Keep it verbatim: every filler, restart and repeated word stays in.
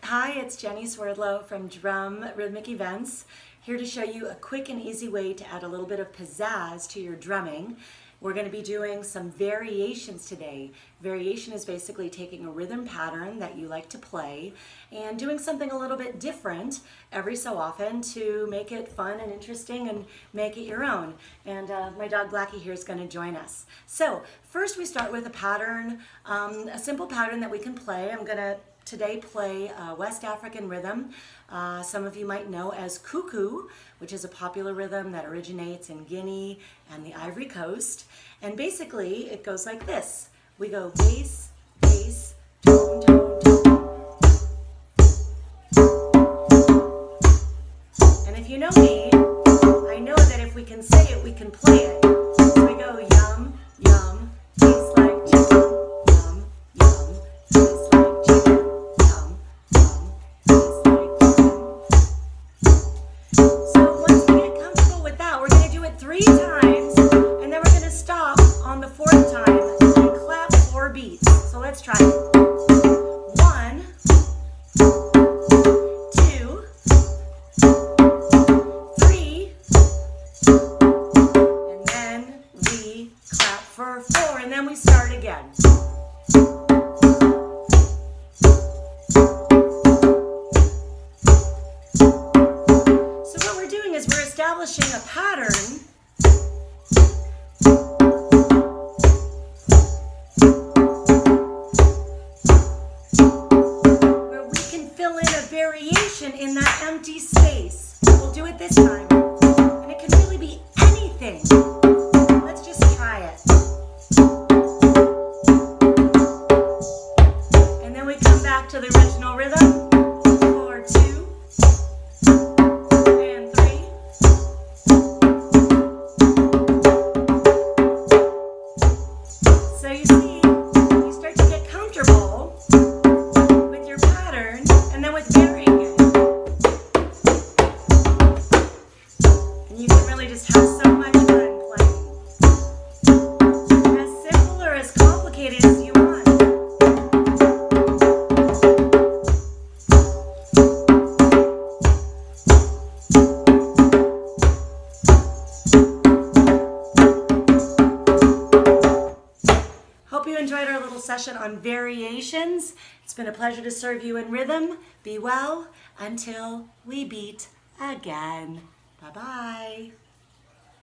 Hi, it's Jenny Swerdlow from Drum Rhythmic Events, here to show you a quick and easy way to add a little bit of pizzazz to your drumming. We're going to be doing some variations today. Variation is basically taking a rhythm pattern that you like to play and doing something a little bit different every so often to make it fun and interesting and make it your own. And uh, my dog Blackie here is going to join us. So first we start with a pattern, um, a simple pattern that we can play. I'm going to today play a West African rhythm. Uh, some of you might know as cuckoo, which is a popular rhythm that originates in Guinea and the Ivory Coast. And basically it goes like this. We go bass, bass, tone, tone, tone. And if you know me, I know that if we can say it, we can play it. So we go yum, yum, tastes like chicken, yum, yum, tastes like chicken. Three times, and then we're going to stop on the fourth time and clap four beats. So let's try it. One, two, three, and then we clap for four, and then we start again. So what we're doing is we're establishing a pattern variation in that empty space. We'll do it this time. And it can really be anything. Let's just try it. And then we come back to the original rhythm for two and three. So you see, you start to get comfortable with your pattern. And then with varying it. And you can really just have so much fun playing. As simple or as complicated as you want. Hope you enjoyed our little session on variations. It's been a pleasure to serve you in rhythm. Be well until we beat again. Bye-bye.